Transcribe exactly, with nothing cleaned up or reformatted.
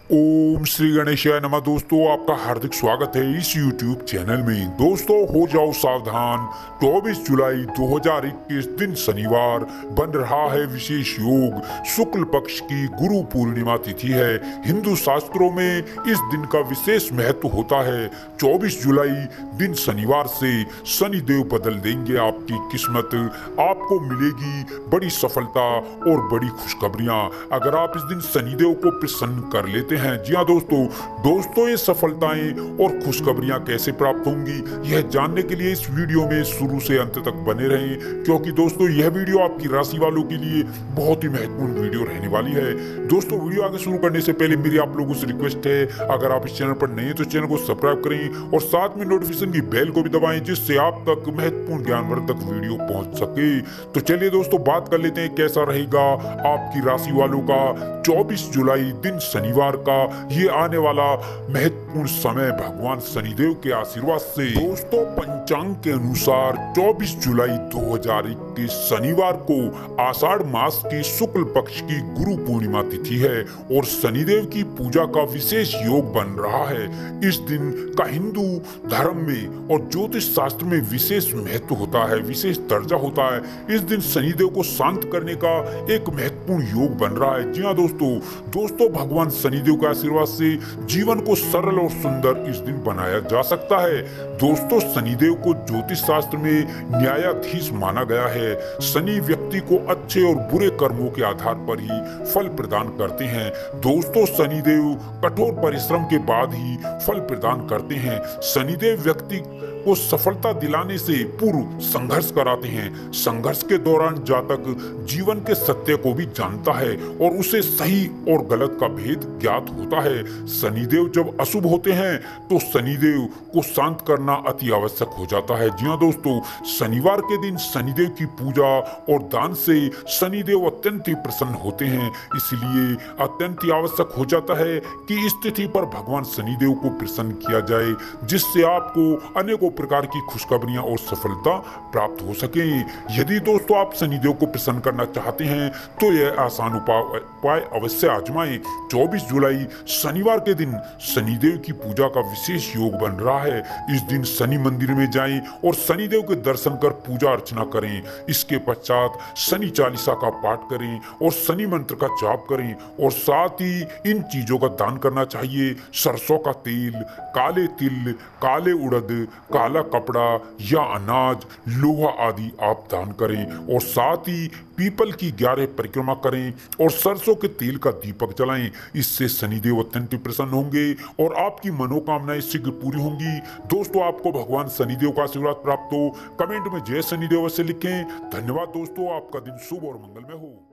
ओम श्री गणेशाय नमः। दोस्तों, आपका हार्दिक स्वागत है इस यूट्यूब चैनल में। दोस्तों, हो जाओ सावधान, चौबीस जुलाई दो हज़ार इक्कीस दिन शनिवार बन रहा है विशेष योग। शुक्ल पक्ष की गुरु पूर्णिमा तिथि है। हिंदू शास्त्रों में इस दिन का विशेष महत्व होता है। चौबीस जुलाई दिन शनिवार से शनिदेव बदल देंगे आपकी किस्मत। आपको मिलेगी बड़ी सफलता और बड़ी खुशखबरियां अगर आप इस दिन शनिदेव को प्रसन्न कर लेते हैं। जी हाँ दोस्तों दोस्तों ये सफलताएं और खुशखबरियां कैसे प्राप्त होंगी, यह जानने के लिए इस वीडियो में शुरू से अंत तक बने रहें, क्योंकि दोस्तों यह वीडियो आपकी राशि वालों के लिए बहुत ही महत्वपूर्ण वीडियो रहने वाली है। दोस्तों, वीडियो आगे शुरू करने से पहले मेरी आप लोगों से रिक्वेस्ट है, अगर आप इस चैनल पर नए हैं तो चैनल को सब्सक्राइब करें और साथ में नोटिफिकेशन की बेल को भी दबाएं, जिससे आप तक महत्वपूर्ण ज्ञानवर्धक वीडियो पहुंच सके। तो चलिए दोस्तों, बात कर लेते हैं कैसा रहेगा आपकी राशि वालों का चौबीस जुलाई दिन शनिवार का ये आने वाला महत्वपूर्ण समय भगवान शनिदेव के आशीर्वाद से। दोस्तों, पंचांग के अनुसार चौबीस जुलाई दो हज़ार इक्कीस शनिवार को आषाढ़ मास की शुक्ल पक्ष की गुरु पूर्णिमा तिथि है और शनिदेव की पूजा का विशेष योग बन रहा है। इस दिन का हिंदू धर्म में और ज्योतिष शास्त्र में विशेष महत्व होता है, विशेष दर्जा होता है। इस दिन शनिदेव को शांत करने का एक महत्वपूर्ण योग बन रहा है। जी हाँ दोस्तों दोस्तों भगवान शनिदेव के आशीर्वाद से जीवन को सरल और सुंदर इस दिन बनाया जा सकता है। दोस्तों, शनिदेव को ज्योतिष शास्त्र में न्यायाधीश माना गया है। शनि व्यक्ति को अच्छे और बुरे कर्मों के आधार पर ही फल प्रदान करते हैं। दोस्तों, शनिदेव कठोर परिश्रम के बाद ही फल प्रदान करते हैं। शनिदेव व्यक्ति को सफलता दिलाने से पूर्व संघर्ष कराते हैं। संघर्ष के दौरान जातक जीवन के सत्य को भी जानता है और उसे सही और गलत का भेद ज्ञात होता है। शनिदेव जब अशुभ होते हैं तो शनिदेव को शांत करना अति आवश्यक हो जाता है। जी हाँ दोस्तों, शनिवार के दिन शनिदेव की पूजा और दान से शनिदेव अत्यंत ही प्रसन्न होते हैं। इसलिए अत्यंत ही आवश्यक हो जाता है कि इस तिथि पर भगवान शनिदेव को प्रसन्न किया जाए, जिससे आपको अनेकों प्रकार की खुशखबरियां और सफलता प्राप्त हो सके। यदि दोस्तों आप शनिदेव को प्रसन्न करना चाहते हैं तो यह आसान उपाय अवश्य आजमाएं। चौबीस जुलाई शनिवार के दिन शनिदेव की पूजा का विशेष योग बन रहा है। इस दिन शनि मंदिर में जाएं और शनिदेव के दर्शन कर पूजा अर्चना करें। इसके पश्चात शनि चालीसा का पाठ करें और शनि मंत्र का जाप करें और साथ ही इन चीजों का दान करना चाहिए। सरसों का तेल, काले तिल, काले उड़द, काला कपड़ा या अनाज, लोहा आदि आप दान करें और साथ ही पीपल की ग्यारह परिक्रमा करें और सरसों के तेल का दीपक जलाएं। इससे शनिदेव अत्यंत प्रसन्न होंगे और आपकी मनोकामनाएं शीघ्र पूरी होंगी। दोस्तों, आपको भगवान शनिदेव का आशीर्वाद प्राप्त हो, कमेंट में जय शनिदेव से लिखें। धन्यवाद दोस्तों, आपका दिन शुभ और मंगलमय हो।